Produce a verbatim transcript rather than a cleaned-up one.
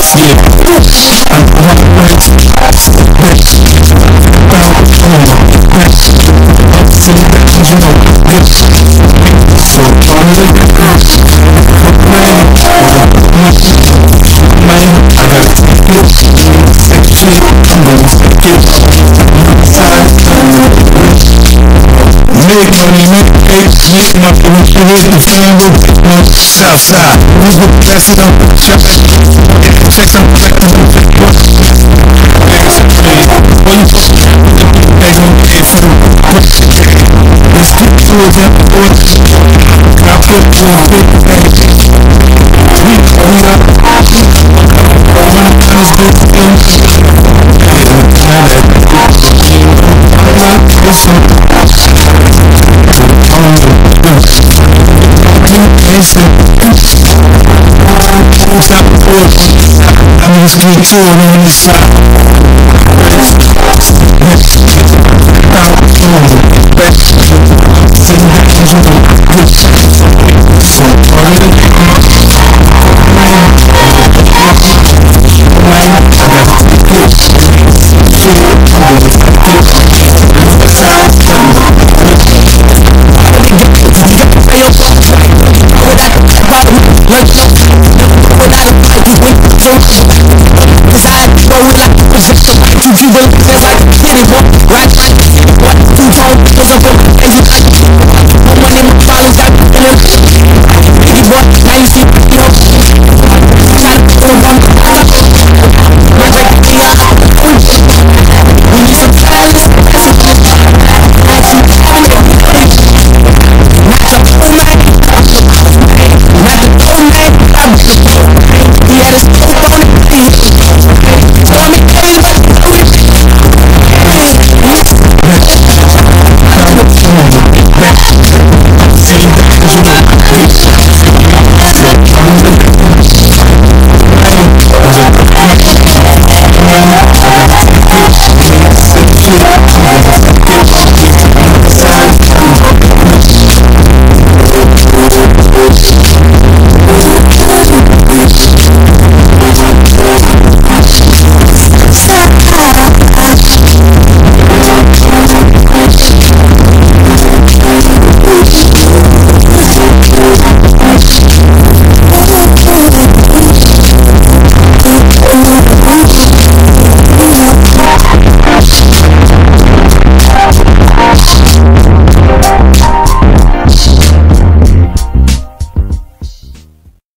Make money, make cake, make my food, raise the family, no Southside. We go pass it up, check it, check some check them. When you fuck, they gon' pay for the let's get to it, that boy. I put you on big bag. We we up, when it comes to things, listen. I'm just getting to it on this side. Cause I know when I was a you like a kitty, right?